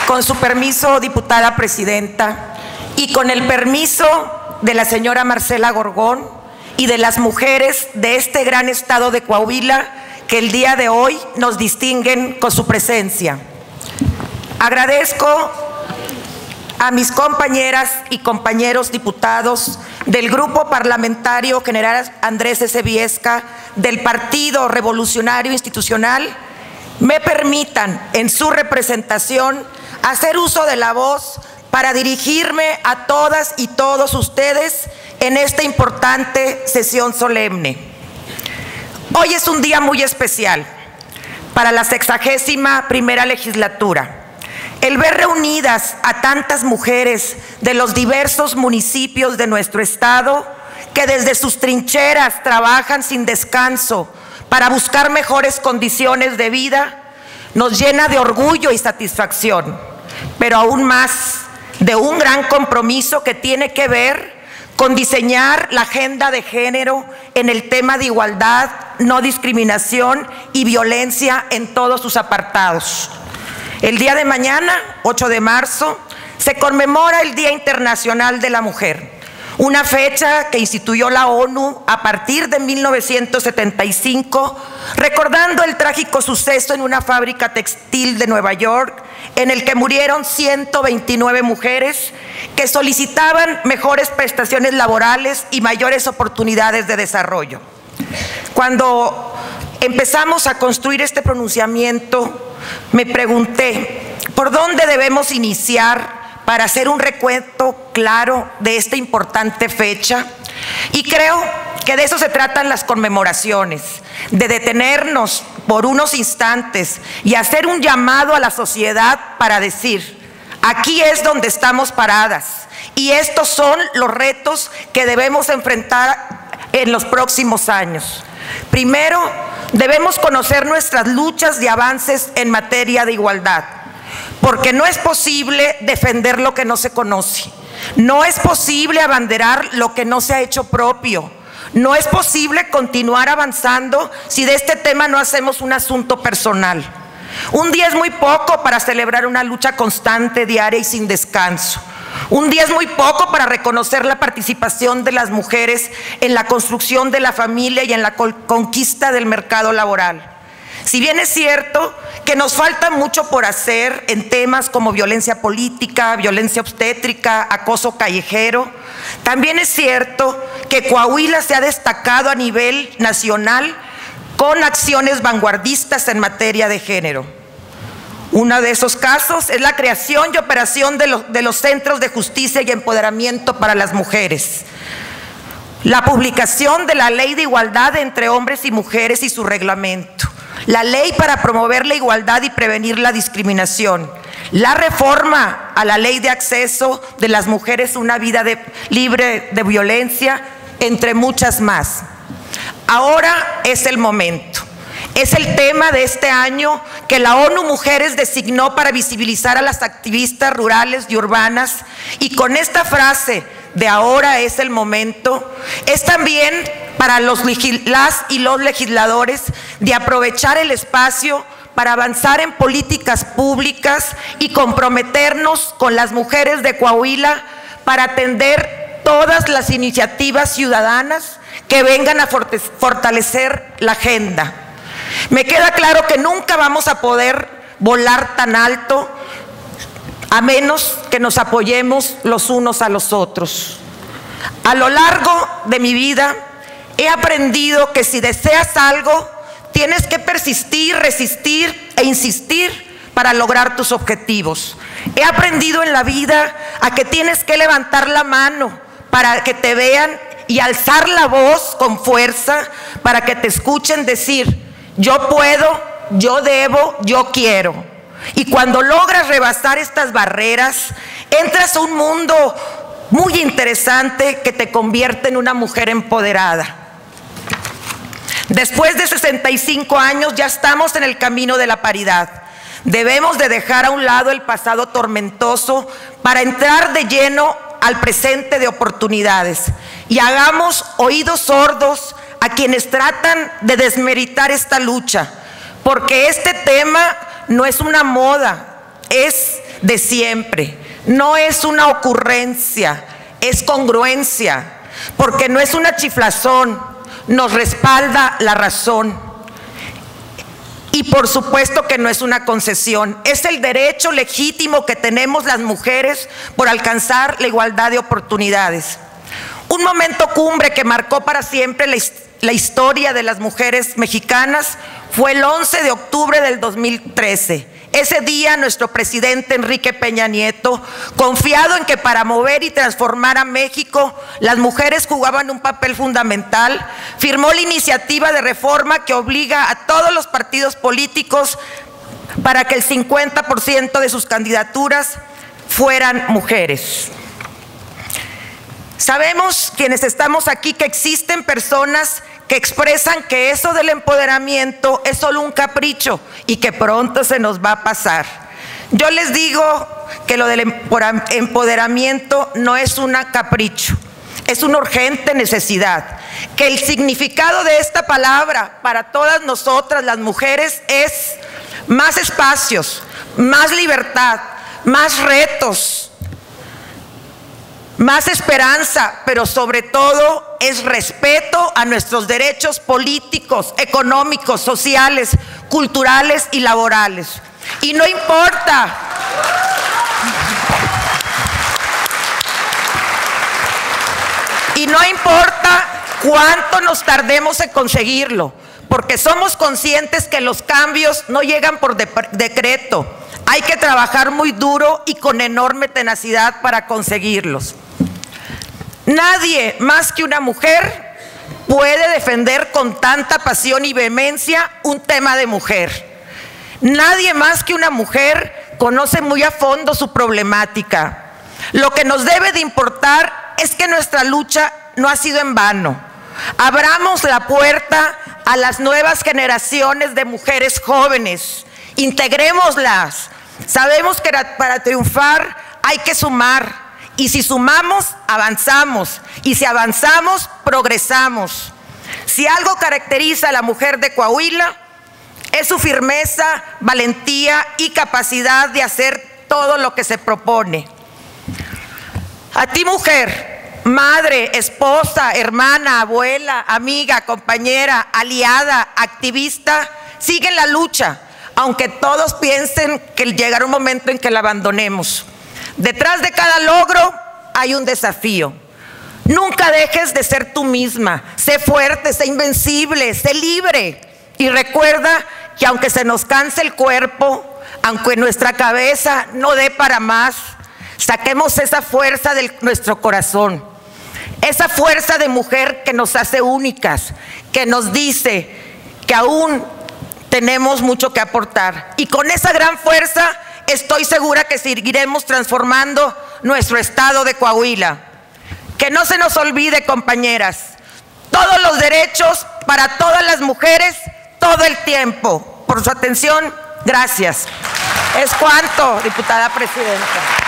Con su permiso, diputada presidenta, y con el permiso de la señora Marcela Gorgón y de las mujeres de este gran estado de Coahuila que el día de hoy nos distinguen con su presencia. Agradezco a mis compañeras y compañeros diputados del Grupo Parlamentario General Andrés S. Viesca del Partido Revolucionario Institucional me permitan, en su representación, hacer uso de la voz para dirigirme a todas y todos ustedes en esta importante sesión solemne. Hoy es un día muy especial para la 61ª legislatura. El ver reunidas a tantas mujeres de los diversos municipios de nuestro estado que desde sus trincheras trabajan sin descanso para buscar mejores condiciones de vida, nos llena de orgullo y satisfacción, pero aún más de un gran compromiso que tiene que ver con diseñar la agenda de género en el tema de igualdad, no discriminación y violencia en todos sus apartados. El día de mañana, 8 de marzo, se conmemora el Día Internacional de la Mujer, una fecha que instituyó la ONU a partir de 1975, recordando el trágico suceso en una fábrica textil de Nueva York, en el que murieron 129 mujeres que solicitaban mejores prestaciones laborales y mayores oportunidades de desarrollo. Cuando empezamos a construir este pronunciamiento, me pregunté, ¿por dónde debemos iniciar para hacer un recuento claro de esta importante fecha? Y creo que de eso se tratan las conmemoraciones, de detenernos por unos instantes y hacer un llamado a la sociedad para decir, aquí es donde estamos paradas y estos son los retos que debemos enfrentar en los próximos años. Primero, debemos conocer nuestras luchas y avances en materia de igualdad, porque no es posible defender lo que no se conoce, no es posible abanderar lo que no se ha hecho propio, no es posible continuar avanzando si de este tema no hacemos un asunto personal. Un día es muy poco para celebrar una lucha constante, diaria y sin descanso. Un día es muy poco para reconocer la participación de las mujeres en la construcción de la familia y en la conquista del mercado laboral. Si bien es cierto que nos falta mucho por hacer en temas como violencia política, violencia obstétrica, acoso callejero, también es cierto que Coahuila se ha destacado a nivel nacional con acciones vanguardistas en materia de género. Uno de esos casos es la creación y operación de los centros de justicia y empoderamiento para las mujeres, la publicación de la Ley de Igualdad entre Hombres y Mujeres y su reglamento, la Ley para promover la igualdad y prevenir la discriminación, la reforma a la Ley de Acceso de las Mujeres a una vida libre de violencia, entre muchas más. Ahora es el momento. Es el tema de este año que la ONU Mujeres designó para visibilizar a las activistas rurales y urbanas, y con esta frase de ahora es el momento, es también para las y los legisladores de aprovechar el espacio para avanzar en políticas públicas y comprometernos con las mujeres de Coahuila para atender todas las iniciativas ciudadanas que vengan a fortalecer la agenda. Me queda claro que nunca vamos a poder volar tan alto a menos que nos apoyemos los unos a los otros. A lo largo de mi vida he aprendido que si deseas algo, tienes que persistir, resistir e insistir para lograr tus objetivos. He aprendido en la vida a que tienes que levantar la mano para que te vean y alzar la voz con fuerza para que te escuchen decir: yo puedo, yo debo, yo quiero. Y cuando logras rebasar estas barreras, entras a un mundo muy interesante que te convierte en una mujer empoderada. Después de 65 años ya estamos en el camino de la paridad. Debemos de dejar a un lado el pasado tormentoso para entrar de lleno al presente de oportunidades y hagamos oídos sordos a quienes tratan de desmeritar esta lucha, porque este tema no es una moda, es de siempre. No es una ocurrencia, es congruencia, porque no es una chiflazón, nos respalda la razón. Y por supuesto que no es una concesión, es el derecho legítimo que tenemos las mujeres por alcanzar la igualdad de oportunidades. Un momento cumbre que marcó para siempre la historia de las mujeres mexicanas fue el 11 de octubre del 2013. Ese día nuestro presidente Enrique Peña Nieto, confiado en que para mover y transformar a México las mujeres jugaban un papel fundamental, firmó la iniciativa de reforma que obliga a todos los partidos políticos para que el 50% de sus candidaturas fueran mujeres. Sabemos quienes estamos aquí que existen personas que expresan que eso del empoderamiento es solo un capricho y que pronto se nos va a pasar. Yo les digo que lo del empoderamiento no es un capricho, es una urgente necesidad, que el significado de esta palabra para todas nosotras las mujeres es más espacios, más libertad, más retos, más esperanza, pero sobre todo es respeto a nuestros derechos políticos, económicos, sociales, culturales y laborales. Y no importa cuánto nos tardemos en conseguirlo, porque somos conscientes que los cambios no llegan por decreto. Hay que trabajar muy duro y con enorme tenacidad para conseguirlos. Nadie más que una mujer puede defender con tanta pasión y vehemencia un tema de mujer. Nadie más que una mujer conoce muy a fondo su problemática. Lo que nos debe de importar es que nuestra lucha no ha sido en vano. Abramos la puerta a las nuevas generaciones de mujeres jóvenes. Integrémoslas. Sabemos que para triunfar hay que sumar. Y si sumamos, avanzamos. Y si avanzamos, progresamos. Si algo caracteriza a la mujer de Coahuila, es su firmeza, valentía y capacidad de hacer todo lo que se propone. A ti, mujer, madre, esposa, hermana, abuela, amiga, compañera, aliada, activista, sigue en la lucha, aunque todos piensen que llegará un momento en que la abandonemos. Detrás de cada logro hay un desafío. Nunca dejes de ser tú misma. Sé fuerte, sé invencible, sé libre. Y recuerda que aunque se nos canse el cuerpo, aunque nuestra cabeza no dé para más, saquemos esa fuerza de nuestro corazón. Esa fuerza de mujer que nos hace únicas, que nos dice que aún tenemos mucho que aportar. Y con esa gran fuerza estoy segura que seguiremos transformando nuestro estado de Coahuila. Que no se nos olvide, compañeras, todos los derechos para todas las mujeres, todo el tiempo. Por su atención, gracias. Es cuanto, diputada presidenta.